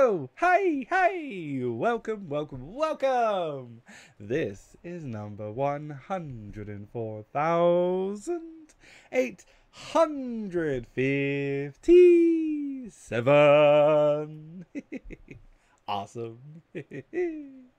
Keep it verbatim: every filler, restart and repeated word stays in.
Hello, hi, hi, welcome, welcome, welcome. This is number one hundred four thousand eight hundred fifty-seven. Awesome.